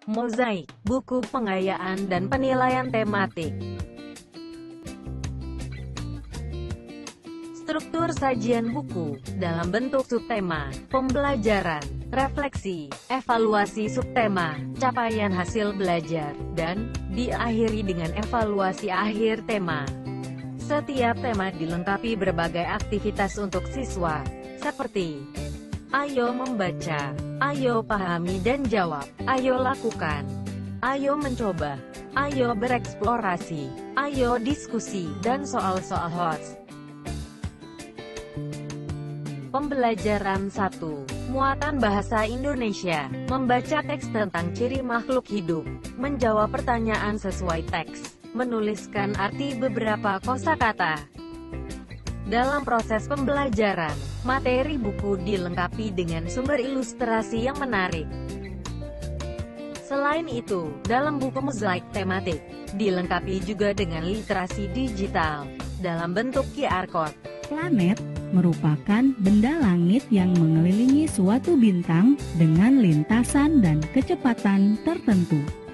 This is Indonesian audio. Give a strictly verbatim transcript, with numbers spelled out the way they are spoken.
Mozaik, buku pengayaan dan penilaian tematik. Struktur sajian buku, dalam bentuk subtema, pembelajaran, refleksi, evaluasi subtema, capaian hasil belajar, dan diakhiri dengan evaluasi akhir tema. Setiap tema dilengkapi berbagai aktivitas untuk siswa, seperti ayo membaca, ayo pahami dan jawab, ayo lakukan, ayo mencoba, ayo bereksplorasi, ayo diskusi, dan soal-soal hots. Pembelajaran satu. Muatan bahasa Indonesia. Membaca teks tentang ciri makhluk hidup. Menjawab pertanyaan sesuai teks. Menuliskan arti beberapa kosakata. Dalam proses pembelajaran, materi buku dilengkapi dengan sumber ilustrasi yang menarik. Selain itu, dalam buku mozaik tematik, dilengkapi juga dengan literasi digital, dalam bentuk Q R Code. Planet merupakan benda langit yang mengelilingi suatu bintang dengan lintasan dan kecepatan tertentu.